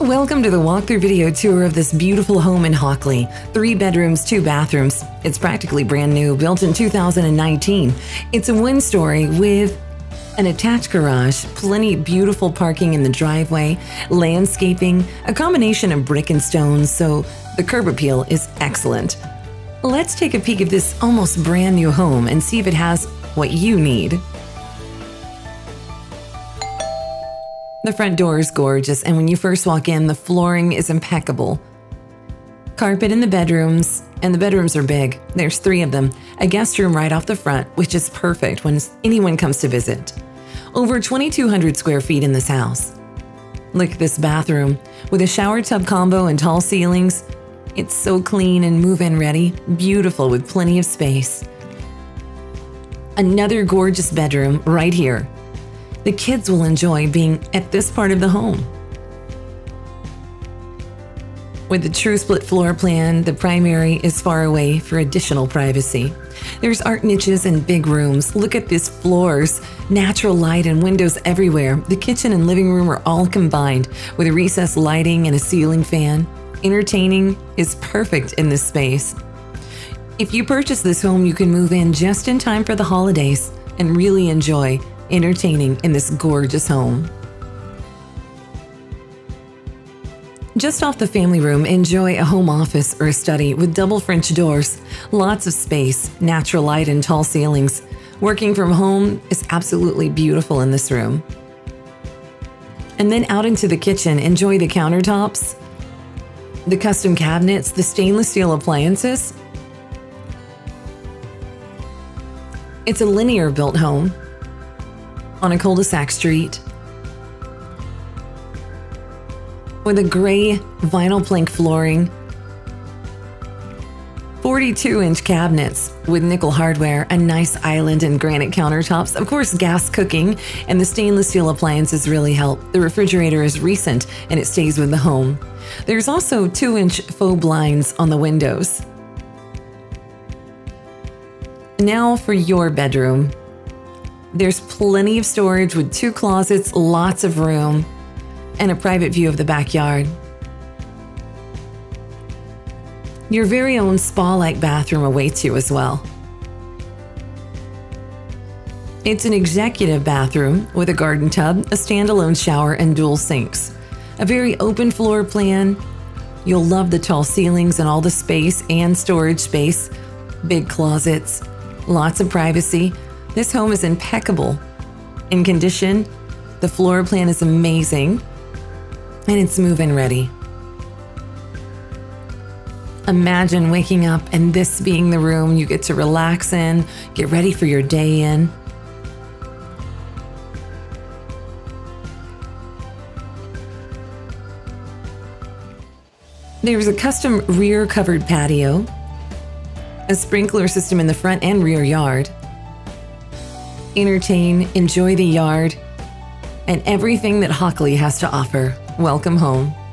Welcome to the walkthrough video tour of this beautiful home in Hockley. 3 bedrooms, 2 bathrooms. It's practically brand new, built in 2019. It's a 1-story with an attached garage, plenty beautiful parking in the driveway, landscaping, a combination of brick and stone, so the curb appeal is excellent. Let's take a peek at this almost brand new home and see if it has what you need. The front door is gorgeous, and when you first walk in, the flooring is impeccable. Carpet in the bedrooms, and the bedrooms are big. There's 3 of them. A guest room right off the front, which is perfect when anyone comes to visit. Over 2,200 square feet in this house. Look at this bathroom. With a shower tub combo and tall ceilings, it's so clean and move-in ready. Beautiful with plenty of space. Another gorgeous bedroom right here. The kids will enjoy being at this part of the home. With the true split floor plan, the primary is far away for additional privacy. There's art niches and big rooms. Look at these floors, natural light and windows everywhere. The kitchen and living room are all combined with recessed lighting and a ceiling fan. Entertaining is perfect in this space. If you purchase this home, you can move in just in time for the holidays and really enjoy entertaining in this gorgeous home. Just off the family room, enjoy a home office or a study with double French doors, lots of space, natural light and tall ceilings. Working from home is absolutely beautiful in this room. And then out into the kitchen, enjoy the countertops, the custom cabinets, the stainless steel appliances. It's a linear built home on a cul-de-sac street with a gray vinyl plank flooring, 42-inch cabinets with nickel hardware, a nice island and granite countertops, of course gas cooking, and the stainless steel appliances really help. The refrigerator is recent and it stays with the home. There's also 2-inch faux blinds on the windows. Now for your bedroom. There's plenty of storage with 2 closets, lots of room, and a private view of the backyard. Your very own spa-like bathroom awaits you as well. It's an executive bathroom with a garden tub, a standalone shower, and dual sinks. A very open floor plan. You'll love the tall ceilings and all the space and storage space. Big closets, lots of privacy. This home is impeccable in condition. The floor plan is amazing, and it's move-in ready. Imagine waking up and this being the room you get to relax in, get ready for your day in. There's a custom rear covered patio, a sprinkler system in the front and rear yard. Entertain, enjoy the yard, and everything that Hockley has to offer. Welcome home.